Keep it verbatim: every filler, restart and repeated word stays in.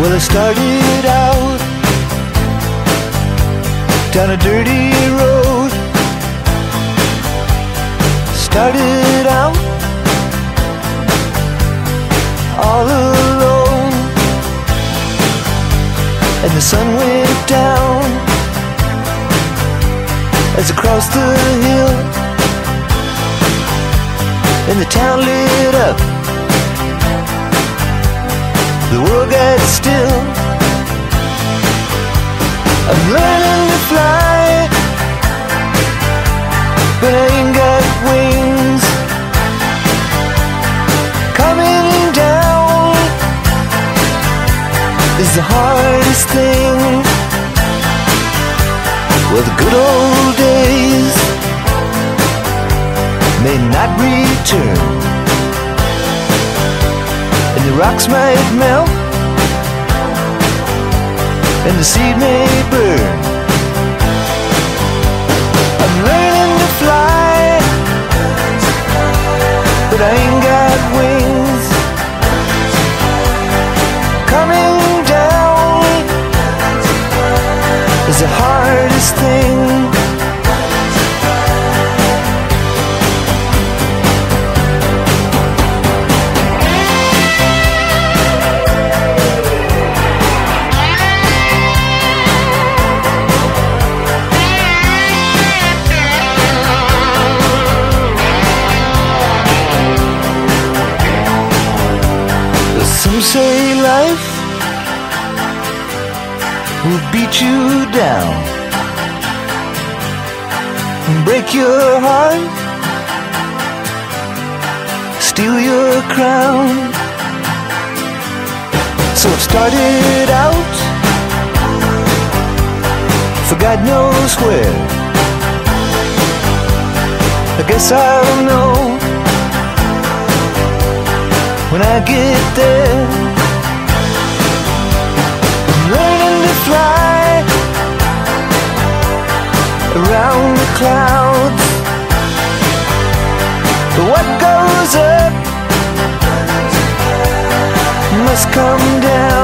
Well, I started out down a dirty road. Started out all alone, and the sun went down as I crossed the hill, and the town lit up. The world got still. I'm learning to fly, but I ain't got wings. Coming down is the hardest thing. Well, the good old days may not return, and the rocks might melt, and the seed may burn. I'm learning to fly, but I ain't got wings. Coming down is the hardest thing. Some say life will beat you down and break your heart, steal your crown. So I've started out for God knows where. I guess I'll know when I get there. I'm learning to fly around the clouds, but what goes up must come down.